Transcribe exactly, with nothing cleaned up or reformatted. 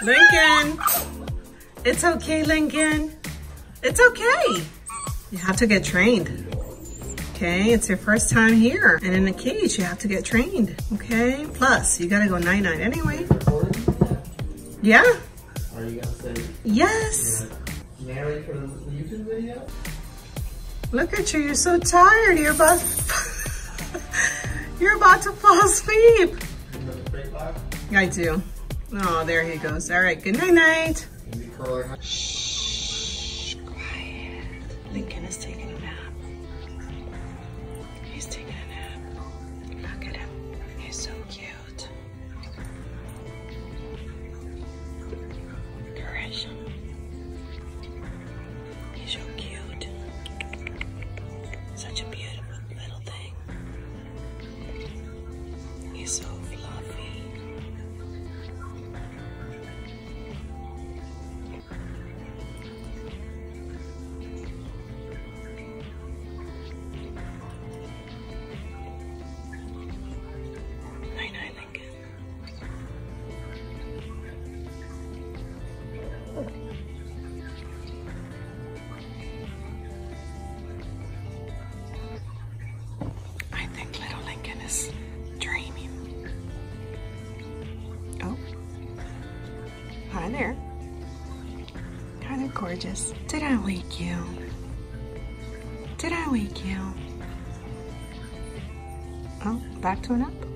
Lincoln, it's okay, Lincoln. It's okay. You have to get trained. Okay, it's your first time here. And in a cage, you have to get trained. Okay, plus you gotta go night-night anyway. Yeah? Are you gonna say yes? Mary for the YouTube video? Look at you, you're so tired. You're about You're about to fall asleep. I do. Oh, there he goes. All right, good night night. Shh, quiet. Lincoln is taking a nap. He's taking a nap. Look at him. He's so cute. Caress him. He's so cute. Such a beautiful little thing. He's so fluffy. Night night, Lincoln. I think little Lincoln is dreaming. Oh. Hi there. Hi there, gorgeous. Did I wake you? Did I wake you? Oh, back to a nap?